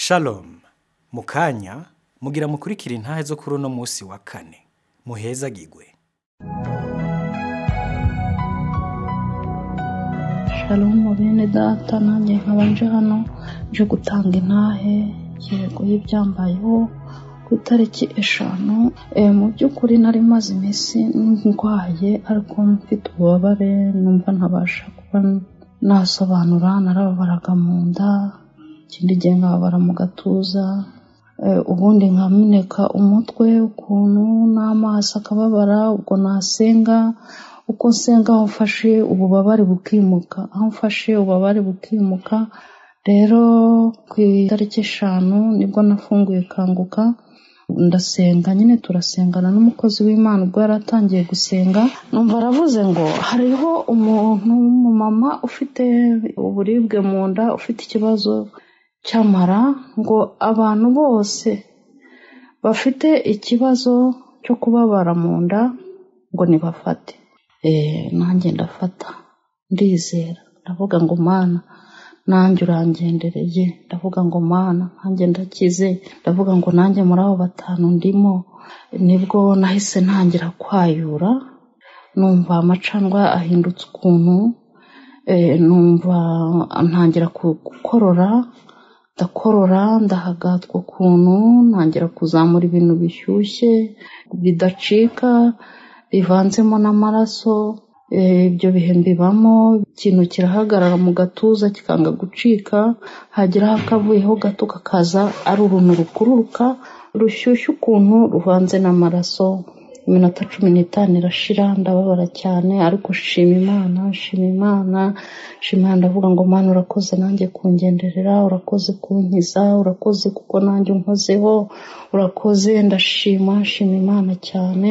Shalom, mukanya mugira mukurikira intahe zo kuri uno musi wa kane. Muhezagirwe. Shalom bene data, nanjye nkabanje hano nje gutanga intahe yego y'ibyambayeho ku itariki 5. Mu by'ukuri nari maze iminsi ndwaye ariko mfite ububabare numva ntabasha kuba nasobanura, narababaraga mu nda, ikindi gihe nkababara mu gatuza, ubundi nkameneka umutwe ukuntu n'amaso akababara. Ubwo nasenga, uko nsenga aho mfashe ububabare bukimuka, rero ku itariki 5 nibwo nafunguye Kanguka ndasenga, nyine turasengana n'umukozi w'Imana. Ubwo yaratangiye gusenga numva aravuze ngo hariho umuntu w'umumama ufite uburibwe mu nda, ufite ikibazo cy'amara, ngo abantu bose bafite ikibazo cyo kubabara mu nda ngo nibafate. Nanjye ndafata, ndizera, ndavuga ngo Mana nanjye urangendereye, ndavuga ngo Mana nanjye ndakize, ndavuga ngo nanjye muri abo 5 ndimo. Nibwo nahise ntangira kwayura, numva amacandwa ahindutse ukuntu, numva ntangira gukorora, ndakorora, ndahagatwa ukuntu, ntangira kuzamura ibintu bishyushye bidacika bivanzemo n'amaraso. Ibyo bihe mbibamo, ikintu kirahagarara mu gatuza kikanga gucika, hagiraho akavuyeho gato kakaza ari uruntu rukururuka rushyushye ukuntu ruvanze n'amaraso. Iminota 15 irashira, ndababara cyane, ariko shima Imana, ndavuga ngo Mana urakoze nanjye kungenderera, urakoze kunkiza, urakoze kuko nanjye unkozeho, urakoze. Ndashima Imana cyane.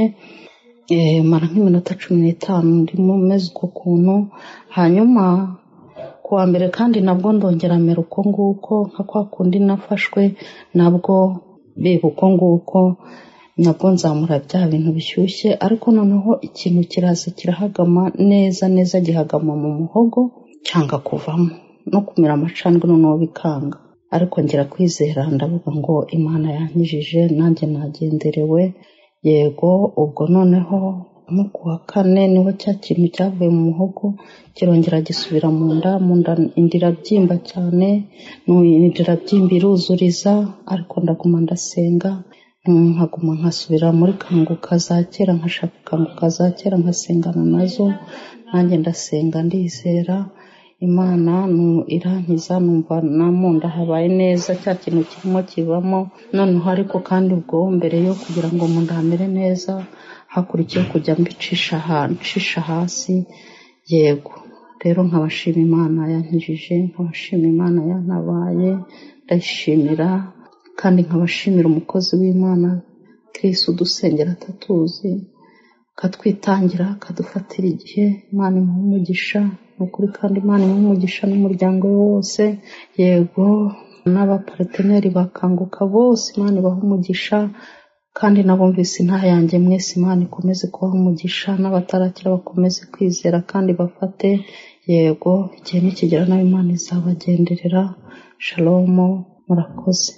Mara nk'iminota 15 ndimo meze uko kuntu. Hanyuma kuwa mbere kandi nabwo ndongera mera uko nguko, nka kwa kundi nafashwe nabwo biba uko nguko, nabwo nzamura bya bintu bishyushye, ariko noneho ikintu kiraza kirahagama neza gihagama mu muhogo cyanga kuvamo, no kumira amacandwe noneho bikanga. Ariko ngira kwizera, ndavuga ngo Imana yankijije, nanjye nagenderewe. Yego, ubwo noneho nko kuwa 4 niho cya kintu cyavuye mu muhogo kirongera gisubira mu nda indira byimba cyane, indira byimba iruzuriza, ariko ndaguma ndasenga, nkaguma nkasubira muri Kanguka za kera, nkashaka Kanguka za kera nkasengana nazo. Nanjye ndasenga ndizera, Imana irankiza, numva namunda habaye neza, cya kintu kirimo kivamo. Noneho ariko kandi ubwo mbere yo kugira ngo munda hamere neza, hakurikiye kujya mbicisha hasi. Yego, rero nkabashima Imana yankijije, nkabashima Imana yantabaye, ndashimira kandi nkabashimira umukozi w'Imana Kristo udusengera atatuzi, katwitangira, kadufatira igihe. Imana imuhe umugisha ukuri, kandi Imana imuhe umugisha n'umuryango wose. Yego, n'abaparteneri bakanguka bose Imana ibahe umugisha, kandi nabumvise intahe yanjye mwese Imana ikomeze kubaha umugisha, n'abatarakira bakomeze kwizera kandi bafate. Yego, igihe nikigera nawe Imana izabagenderera. Shalom, murakoze.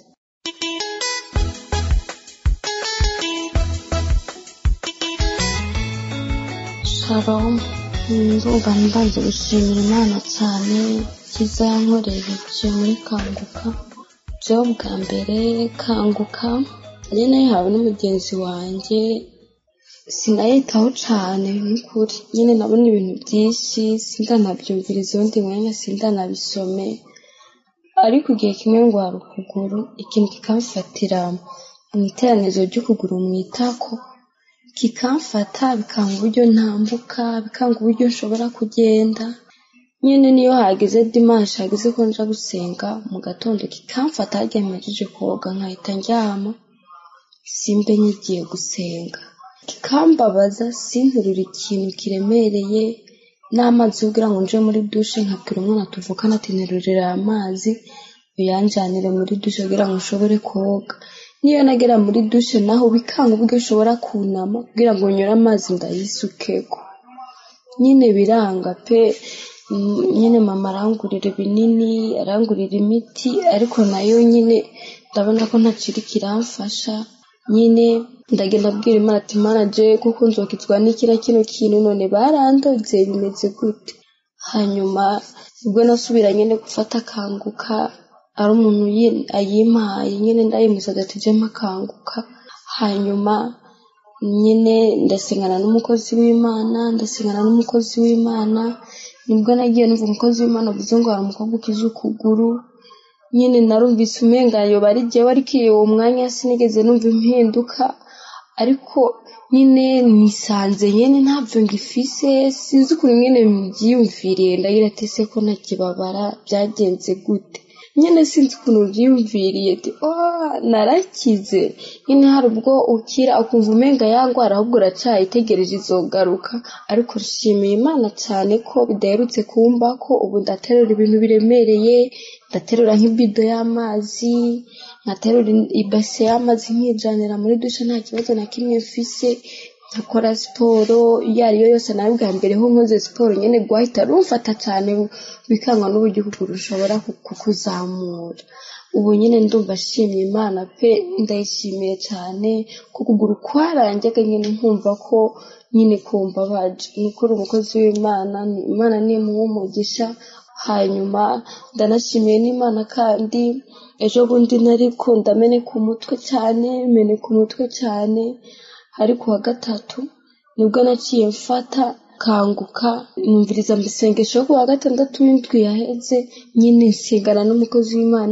Shalom, ndumva mbanze gushimira Imana cyane kiza yankoreye ibyo muri Kanguka. Byo bwa mbere Kanguka ari nayo hawe n'umugenzi wanjye, sinayitaho cyane n'ukuri, nyine nabona ibintu byinshi sindanabyumviriza, undi mwanya sindanabisome, ariko igihe kimwe ngo hari ukuguru ikintu kikamfatira mu iteranizo ry'ukuguru mu itako, kikamfata bikanga uburyo ntambuka, bikanga uburyo nshobora kugenda. Nyine niyo hageze dimanche, hageze ko nja gusenga mu gatondo, kikamfata hagiye mpejeje koga nkahita njyama simbe nyigiye gusenga, kikambabaza sinterura ikintu kiremereye n'amazi kugira ngo nje muri dushe, nkabwira umwana tuvukana ati nterurira amazi uyanjanire muri dushe kugira ngo nshobore koga. Niyo nagera muri dushe naho bikanga uburyo nshobora kunama kugira ngo nyure amazi ndayisukeko, nyine biranga pe. Nyine mama arangurira ibinini, arangurira imiti, ariko nayo nyine ndabona ko ntakiri kiramfasha nyine ndagenda abwira Imana ati Imana je kuko nzokizwa n'ikira kino kintu none barandoze bimeze gute. Hanyuma ubwo nasubira nyine gufata Kanguka ari umuntu ayimpaye nyine ndayimusaga ati je makanguka. Hanyuma nyine ndasengana n'umukozi w'Imana nibwo nagiye numva umukozi w'Imana avuze ngo hari umukobwa ukize ukuguru. Nyine narumvise umenga yoba ari jewe ariko uwo mwanya sinigeze numva impinduka, ariko nyine nisanze nyine ntavyo ngifise, sinzi ukuntu nyine mbyiyumviriye ndagira ati se ko ntakibabara byagenze gute. Nyine sinzi ukuntu byiyumviriye ati narakize. Nyine hari ubwo ukira ukumva umenga yangwara ahubwo uracayitegereje izogaruka, ariko nshimiye Imana cyane ko bidaherutse kumba ko ubu ndaterura ibintu biremereye, ndaterura nk'ibido y'amazi, nkaterura ibase y'amazi nkijanira muri dushe nta kibazo na kimwe mfise, nkakora siporo iyo ariyo yose. nawe bwa mbere ho nkoze siporo nyine gwahita rumfata cyane bikangwa n'uburyo ukuguru ushobora kukuzamura. Ubu nyine ndumva shimye Imana pe, ndayishimiye cyane ko kuguru kwarangiye nyine nkumva ko nyine kumbabaje. Nikuri umukozi w'Imana, Imana ni umugisha. Hanyuma ndanashimiye n'Imana kandi ejo bundi nariko ndameneka umutwe cyane, ariko wa gatatu nibwo naciye mfata Kanguka numviriza mbisengesho ku wa gatandatu w'indwi yaheze. Nyine nsengana n'umukozi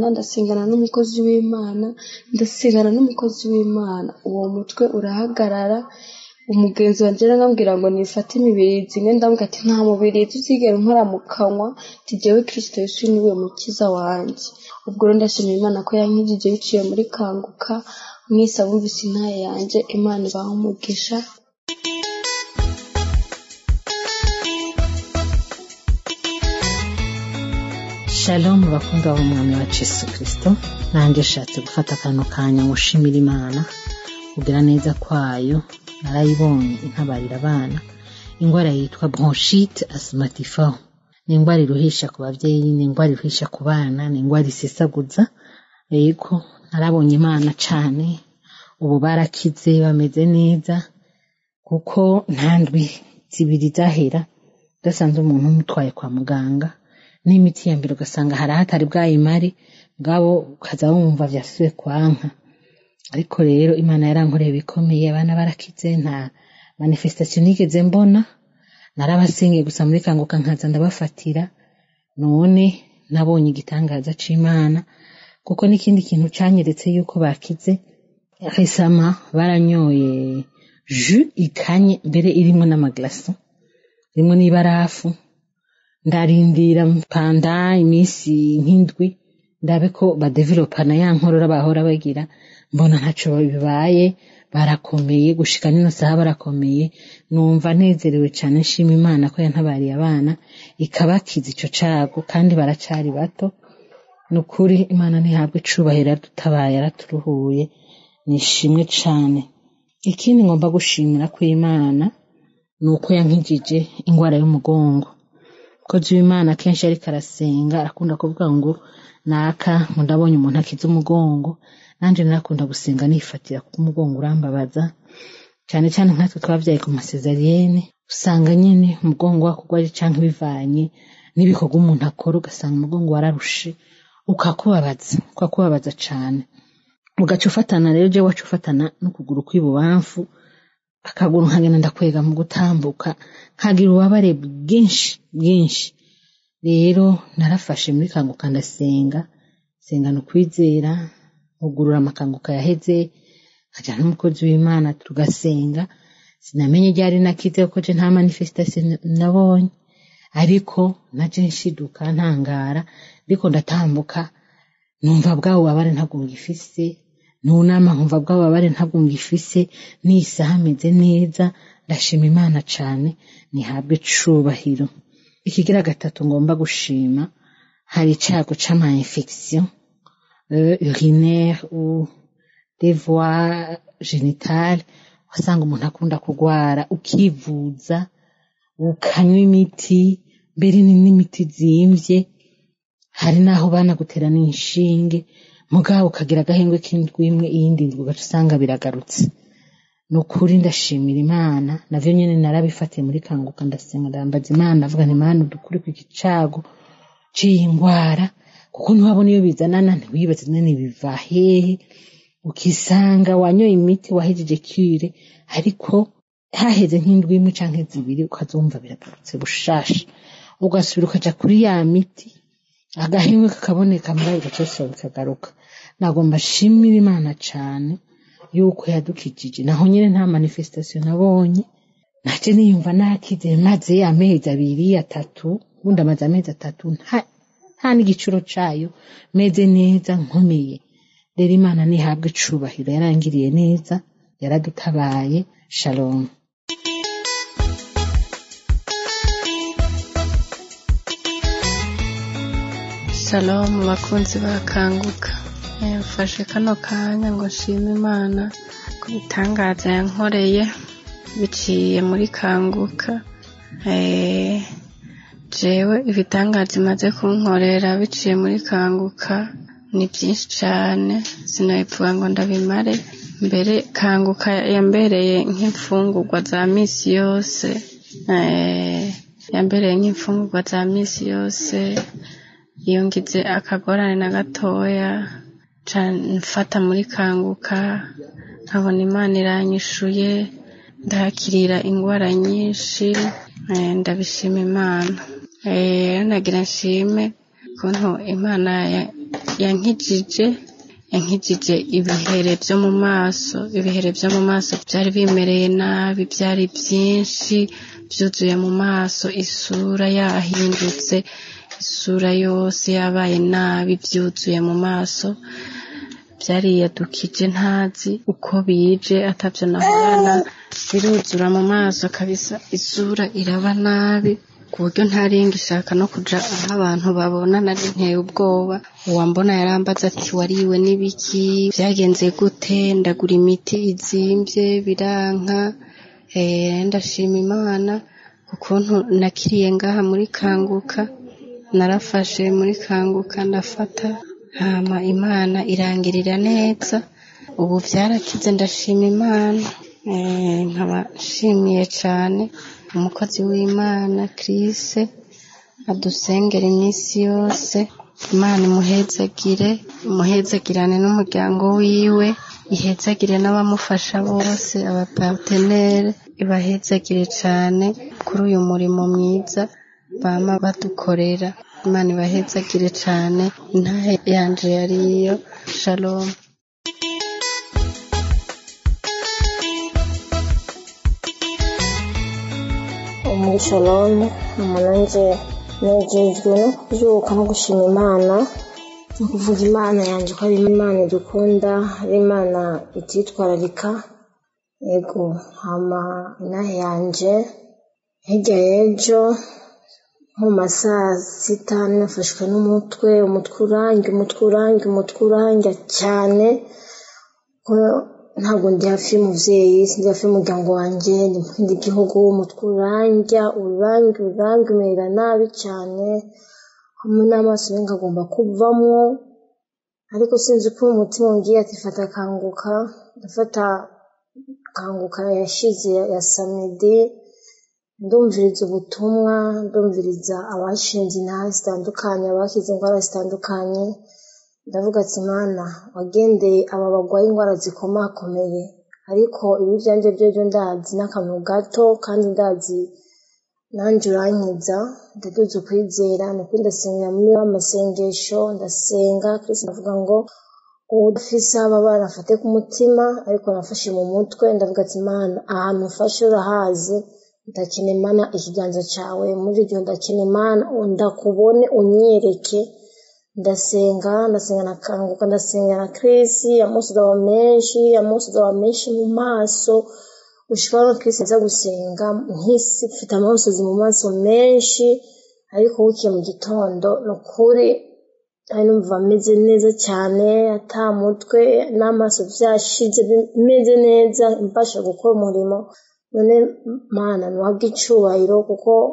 w'Imana, uwo mutwe urahagarara. Umugenzi wanje arambwira ngo nifate imibirizi, imwe ndamubwira ati nta mubirizi uzigera nkora mu kanwa, ati jewe Kristo Yesu niwe mukiza wanje. Ubwo rero ndashimira Imana ko yankijije biciye muri Kanguka. Mwese abumvise intaye yanje, Imana ibahe umugisha. Shalom bakunda b'umwami wa Yesu Kristo. Nanjye nshatse gufata akantu kanya ngushimira Imana kugira neza kwayo. Narayibonye intabarira abana ingwara yitwa bronchite asthmatiforme. Ni ingwara iruhisha ku bavyeyi, ni ingwara iruhisha ku bana, ni ingwara isesaguza. Yego narabonye Imana cane, ubu barakize bameze neza, kuko ntandwi zibiri zahera dasanze umuntu umutwaye kwa muganga n'imiti ya mbere ugasanga hari hatari bwayimari bwabo ukaza wumva vyasuye kwanka. Ariko rero Imana yarankoreye bikomeye, abana barakize, nta manifestation nigeze mbona. Narabasengeye gusa muri Kanguka nkaza ndabafatira, none nabonye igitangaza c'Imana, kuko n'ikindi kintu canyeretse yuko bakize. Resama baranyoye jus ikanye mbere irimo n'amaglaso, irimo n'ibarafu. Ndarindira panda imisi nk'indwi ndabe ko badevelopana ya nkorora bahora bagira, mbona ntaco bibaye, barakomeye gushika nino saha barakomeye. Numva nezerewe cyane, nshima Imana ko yantabariye abana ikabakiza ico cago, kandi baracari bato. Nukuri Imana ntihabwe icubahiro, dutabaye araturuhuye, nishimwe cane. Ikindi ngomba gushimira ko Imana nuko yankijije ingwara y'umugongo. Kozi w'Imana kenshi ariko arasenga arakunda kuvuga ngo naka ndabonye umuntu akiza umugongo, nanje narakunda gusenga nifatira ku umugongo urambabaza cyane cyane nkatwe twavyaye ku masezarienne. Usanga nyene umugongo wakugwaje canke bivanye n'ibikorwa umuntu akora, ugasanga umugongo wararushe ukakubabaza cane. Ugaca ufatana rero je wacu ufatana n'ukuguru kw'ibubamfu, akaguru nkagenda ndakwega mu gutambuka, nkagira ububabare bwinshi. Rero narafashe muri Kanguka ndasenga no kwizera, ugurura amakanguka yaheze, nkajana n'umukozi w'Imana tugasenga. Sinamenye ryari nakize kuko je nta manifestation nabonye, ariko naje nshiduka ntangara, ariko ndatambuka numva bwawo babare ntabwo ngifise, nunama nkumva bwawo babare ntabwo ngifise, n'isaha meze neza. Ndashima Imana cane, nihabwe icubahiro. Ikigira gatatu ngomba gushima, hari icago c'ama infection urinaire ou des voies génitales. Wasanga umuntu akunda kugwara, ukivuza ukanywa imiti, mbere n'imiti zimvye, hari naho bana guterana inshinge mugabo ukagira agahengwe k'indwi imwe iyindi ndwi ugaca usanga biragarutse. Ni ukuri ndashimira Imana, navyo nyene narabifatiye muri Kanguka ndasenga ndambaza Imana ndavuga nti Imana udukure ku iki cago c'iyi ngwara, kuko ntiwabona iyo bizanana ntiwibaze nene biva hehe, ukisanga wanyoye imiti wahejeje kire, ariko haheze nk'indwi imwe canke zibiri ukazumva biragarutse bushasha, ugasubira ukaja kuri ya miti agahengwe kakaboneka murayo gacose bikagaruka. Nagomba shimira Imana cane yuko yadukijije, naho nyene nta manifestation nabonye, naje niyumva nakize maze amezi 2-3, ubundi amaze amezi 3 nta n'igicuro cayo, meze neza nkomeye. Rero Imana nihabwe icubahiro, yarangiriye neza, yaradutabaye. Shalom. Shalom bakunzi bakanguka. Mfashe kano kanya ngo nshime Imana ku bitangaza yankoreye biciye muri Kanguka. Jewe ibitangaza imaze kunkorera biciye muri Kanguka ni byinshi cyane, sinabipfuga ngo ndabimare. Mbere Kanguka yambereye nk'imfungurwa za misi yose, yambereye nk'imfungurwa za misi yose. Iyo ngize akagorane na gatoya mfata muri Kanguka, nkabona Imana iranyishuye, ndahakirira ingwara nyinshi. Ndabishima Imana. Nagira nshime kuntu Imana yankijije ibihere byo mu maso. Ibihere byo mu maso byari bimereye nabi, byari byinshi, byuzuye mu maso, isura yahindutse, isura yose yabaye nabi, byuzuye mu maso, byariyadukije ntazi uko bije, atavyo nahorana, biruzura mu maso kabisa, isura iraba nabi ku buryo ntaringa ishaka no kuja aho abantu babona. Nari nteye ubwoba, uwambona yarambaza ati wariwe n'ibiki, byagenze gute? Ndagura imiti izimvye biranka. Ndashima Imana ukuntu nakiriye ngaha muri Kanguka. Narafashe muri Kanguka ndafata, hama Imana irangirira neza, ubu vyarakize. Ndashima Imana. Nkaba nshimiye cane umukozi w'Imana Chris adusengera iminsi yose. Imana imuhezagirane n'umuryango wiwe, ihezagire n'abamufasha bose, abapartenere, ibahezagire cane kuri uyu murimo mwiza bama badukorera. Imana ibahezagire cane. Intahe yanje yariyo. Shalom. Muri Shalom umunanje nejejwe no kuvyuka no gushima Imana, no kuvuga Imana yanje ko ari Imana dukunda, ari Imana ititwararika. Yego, hama inahe yanje hirya y'ejo mu masaa 6 nafashwe n'umutwe urange cyane, ko ntabwo ndi hafi y'umuvyeyi, sindi hafi y'umuryango wanje, ndi mu kindi gihugu. Umutwe urange umera nabi cyane, hamwe n'amaso ngagomba kuvamwo, ariko sinzi ko umutima ungiye ati fata Kanguka. Ndafata Kanguka yashize ya samedi, ndumviriza ubutumwa, ndumviriza abashinze intara zitandukanye, abakize ingwara zitandukanye. Ndavuga ati Mana, wagendeye aba bagwaye ingwara zikomakomeye, ariko ibi vyanje byojo ndazi n'akantu gato, kandi ndazi nanje urankiza. Ndaduze ukwizera, nuko ndasengera muri amasengesho, ndasenga Kristo, ndavuga ngo udafise ababara afate ku mutima, ariko nafashe mu mutwe. Ndavuga ati Mana, ahantu mfashe urahazi, ndakeneye Mana ikiganza cawe muri iryo, ndakeneye Mana ndakubone unyereke. Ndasenga na Kanguka, ndasenga na Chris, amusudawa menshi mu maso, ushobora Chris aza gusenga nk'isi mfite amasozi mu maso menshi, ariko wukiye mu gitondo nukuri ari numva meze neza cyane, ata mutwe n'amaso vyashize bimeze neza, mbasha gukora umurimo. None Mana nuhabwe icubahiro, kuko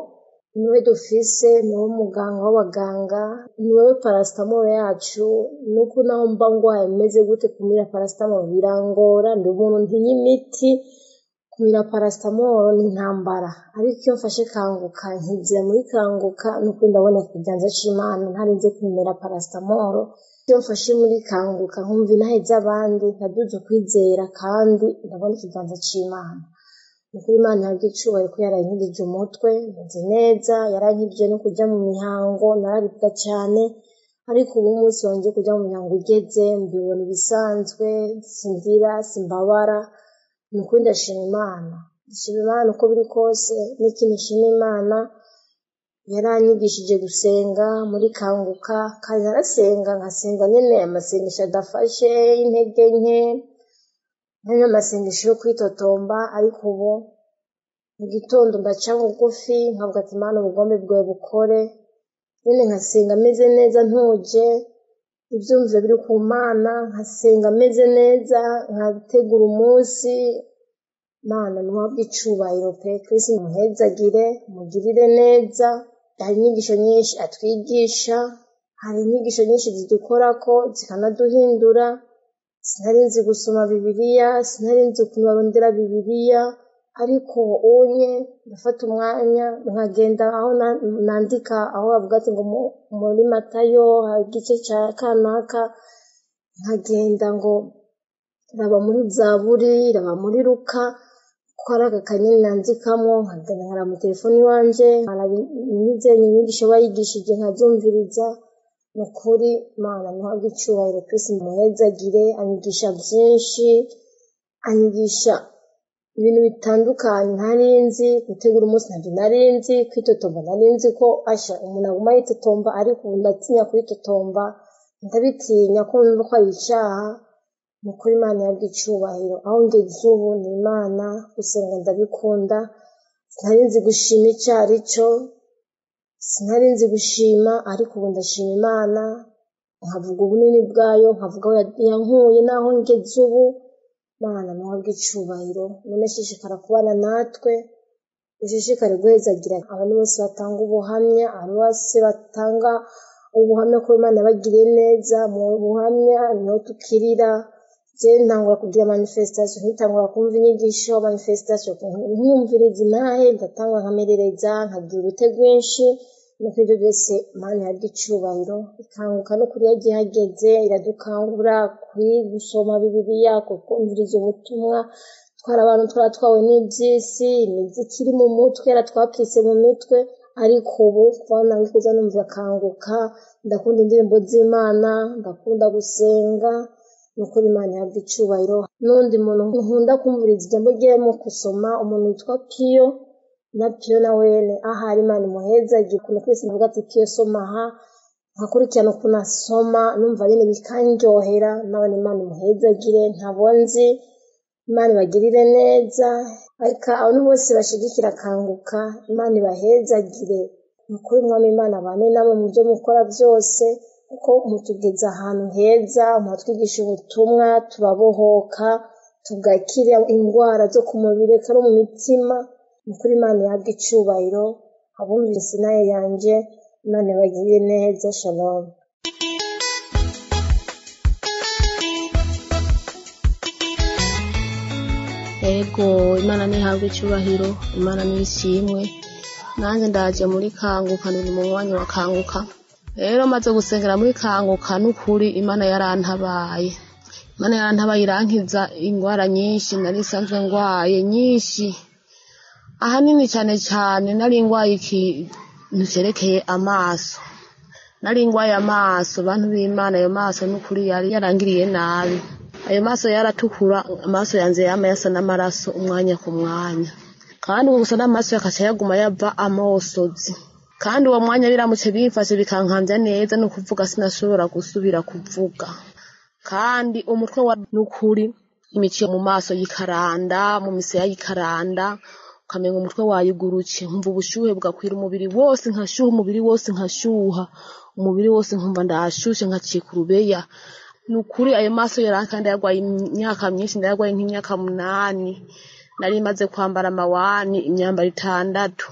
niwe dufise, niwe muganga w'abaganga, niwe paracetamol yacu. Nuko naho mba ngwaye meze gute kumira paracetamol birangora, ndi umuntu ntinya imiti. Kumira paracetamol ni intambara, ariko iyo mfashe Kanguka nkizira muri Kanguka nuko ndabona ikiganza c'Imana ntarinze kumira paracetamol. Iyo mfashe muri Kanguka nkumva intahe z'abandi nkaduza kwizera kandi ndabona ikiganza c'Imana. Nukuri Imana yabwiye icubahiro ko yarankijije umutwe meze neza, yarankijije no kuja mu mihango nararibwa cane, ariko ubu umunsi wanje kuja mu mihango ugeze mbibona ibisanzwe, sindira simbabara. Nukuri ndashima Imana, ndashima Imana uko biri kose. N'ikintu nshima Imana, yaranyigishije gusenga muri Kanguka, kandi narasenga nkasenga nyene amasengesho adafashe intege nke, nari amasengesho yo kwitotomba. Ariko ubu mu gitondo ndaca bugufi nkavuga ati Imana ubugombe bwawe bukore, nyene nkasenga meze neza ntuje, ivyumviro biri ku Mana, nkasenga meze neza, nkategura umunsi. Mana nuhabwe icubahiro pe, Kristo muhezagire, mugirire neza. Hari inyigisho nyinshi atwigisha, hari inyigisho nyinshi zidukorako zikanaduhindura. Sinari nzi gusoma Bibiliya, sinari nzi ukuntu barondera Bibiliya, ariko unye ndafata umwanya nkagenda aho nandika, aho bavuga ati ngo muri Matayo igice ca kanaka, nkagenda ngo raba muri Zaburi, raba muri Luka, ko ari agakanyeni nandikamwo, nkagenda nkara mu telefoni wanje nizeye inyigisho bayigishije nkazumviriza. Nukuri Mana nuhabwe icubahiro, Kristo muhezagire. Anyigisha vyinshi, anyigisha ibintu bitandukanye ntarinzi, gutegura umunsi ntabyo narinzi, kwitotomba narinzi ko asha umuntu aguma yitotomba, ariko ubu ndatinya kwitotomba, ndabitinya ko numva ko ari icaha. Nukuri Imana yabwiye icubahiro, aho ngeze ubu ni Imana, gusenga ndabikunda. Sinarinzi gushima ico arico, sinarinzi gushima, ariko ubu ndashima Imana, nkavuga ubunini bwayo, nkavuga aho yankuye naho ngeze ubu. Mana nuhabwe icubahiro, none shishikara kubana natwe, ushishikare guhezagira abantu bose batanga ubuhamya, abantu bose batanga ubuhamya ko Imana yabagiriye neza. Mu buhamya niho tukirira. Je ntangura kugira manifestation, ntitangura kumva inyigisho manifestation, nkumviriza intahe ndatanga nkamerereza, nkagira ubute bwinshi. Nuko ibyo byose Imana yabwiye icubahiro. Ikanguka no kuri yagiye hageze iradukangura gusoma Bibiliya, kumviriza ubutumwa. Twara abantu twaratwawe n'ivyisi, imiziki mu mutwe yaratwapfise mu mitwe, ariko ubu kubona ngikuza numva Kanguka, ndakunda indirimbo z'Imana, ndakunda gusenga. Nukuri Imana yabwiye icubahiro. N'undi muntu nkunda kumviriza ijambo rye mu kusoma, umuntu witwa Piyo, na Piyo na wene ahari Imana imuhezagire. Ukuntu Kristo avuga ati Piyo soma aha, nkakurikirana ukuntu asoma numva nyene bikanryohera. nawe Imana imuhezagire, ntabonzi. Imana ibagirire neza, ariko abantu bose bashigikira Kanguka, Imana ibahezagire. Nukuri Mwami Imana abane namwe mu byo mukora byose, kuko mutugeza ahantu heza, mwatwigisha ubutumwa, turabohoka, tugakira indwara zo ku mubiri no mu mitima. Nukuri Imana yabwiye icubahiro, abumvise nayo yanje, Imana ibagirire neza. Shalom. Ego Imana nihabwe icubahiro, Imana nishimwe. Nanjye ndaje muri Kanguka, ndi mu mwanya wa Kanguka. Rero maze gusengera muri Kanguka, n'ukuri Imana yarantabaye. Imana yarantabaye irankiza ingwara nyinshi nari sanzwe ngwaye nyinshi. Ahanini cyane cyane nari ngwaye ikintu cerekeye amaso. Nari ngwaye amaso, bantu b'Imana, ayo maso n'ukuri yari yarangiriye nabi. Ayo maso yaratukura, amaso yanze yama yasa n'amaraso umwanya ku mwanya. Kandi gusa n'amaso yakaca yaguma yava amosozi. Kandi uwo mwanya biramutse bimfashe bikankanza neza, no kuvuga sinashobora gusubira kuvuga. Kandi umutwe wa n'ukuri imico mu maso yikaranda, mu misaya yikaranda, ukamenga umutwe wayiguruke, nkumva ubushuhe bwakwira umubiri wose, nkashuha umubiri wose, nkashuha umubiri wose, nkumva ndashushe nkacika urubeya. Nukuri ayo maso yarakandi yagwaye imyaka myinshi, ndagwaye nk'imyaka 8. Nari maze kwambara amawani imyambaro 6.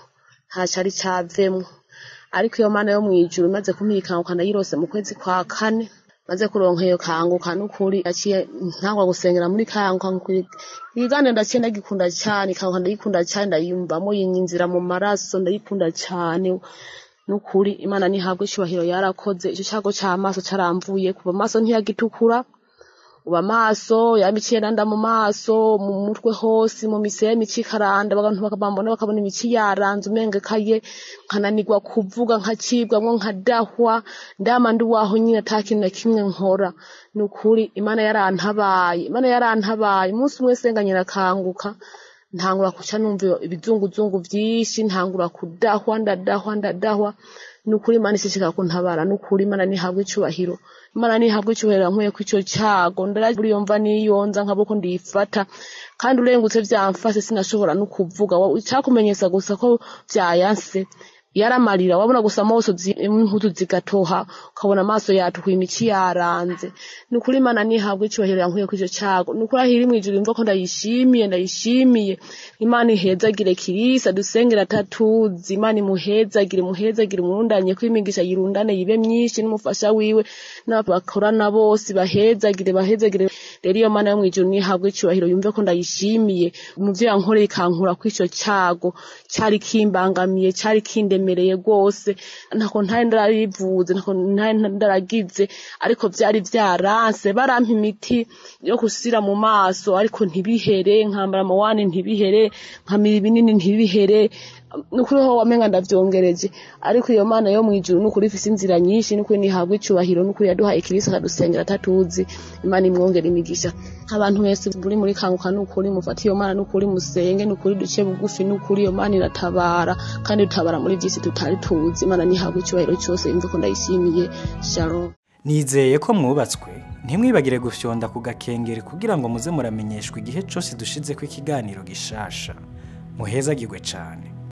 ntacari cavemwo, ariko iyo Mana yo mwijuru imaze kumpikanguka ndayirose mu kwezi kwa kane, maze kuronka iyo kanguka n'ukuri aciye ntangwa gusengera muri kanguka igane ndaciye ndagikunda cyane, kanguka ndayikunda cyane, ndayumvamo yinyinzira mu maraso, ndayikunda cyane n'ukuri. Imana nihabwe icyubahiro, yarakoze. Icyo cyago cy'amaso caramvuye, kuva amaso ntiyagitukura, uba amaso yamiciye nanda mu maso, mu mutwe hose, mu misaya imici karanda, abantu bakabambona bakabona imici yaranze umenge kaye, nkananirwa kuvuga, nkacibwamwo, nkadahwa, ndama ndi waho nyine atakintu na kimwe nkora. Nukuri Imana yarantabaye, umunsi umwe senganyira kanguka, ntangura kuca numva ibizunguzungu vyinshi, ntangura kudahwa, ndadahwa. Nukuri Imana ishishika kuntabara, nukuri Imana nihabwe icyubahiro, nkuye ku ico cyago, ndari yumva niyonza nkaboko ndifata, kandi urengutse vyamfase sinashobora no kuvuga, cyakumenyesa gusa ko vyayanse yaramarira, wabona gusa amaso impuzu zigatoha, ukabona amaso yatukuye imici yaranze. Nukuri Imana nihabwe icyubahiro, yankuye ku ico cyago, nukuri ahiri mwijuru imva ko ndayishimiye. Imana ihezagire Kirisa dusengera tatuzi, Imana muhezagire umurundanye ko imigisha yirundane yibe myinshi, n'umufasha wiwe n'abakorana bose bahezagire. Rero iyo Mana yo mwijuru nihabwe icyubahiro, yumve ko ndayishimiye muvyo yankoreye, ikankura ku ico cyago cyari kimbangamiye, cyari kindemereye gose, ntako ntari ndarivuze, ntako ntari ndaragize, ariko vyari vyaranse. Barampa imiti yo kusira mu maso, ariko ntibihere, nkambara amawani ntibihere, nkamira ibinini ntibihere, nukuri ho wamenga ndavyongereje. Ariko iyo Mana yo mwijuru nukuri ifise inzira nyinshi, nukuri nihabwe icyubahiro, nukuri yaduhaye Kristo akadusengera tatuzi. Imana imwongera imigisha. Abantu wese buri muri kanguka, nukuri mufata iyo Mana, nukuri musenge, nukuri duce bugufi, nukuri iyo Mana iratabara, kandi dutabara muri byisi tutari tuzi. Imana nihabwe icyubahiro cyose, imve ko ndayishimiye. Shalom. Nizeye ko mwubatswe, ntimwibagire gufyonda ku gakengeri kugira ngo muze muramenyeshwa igihe cyose dushize ko ikiganiro gishasha. Muhezagirwe cyane.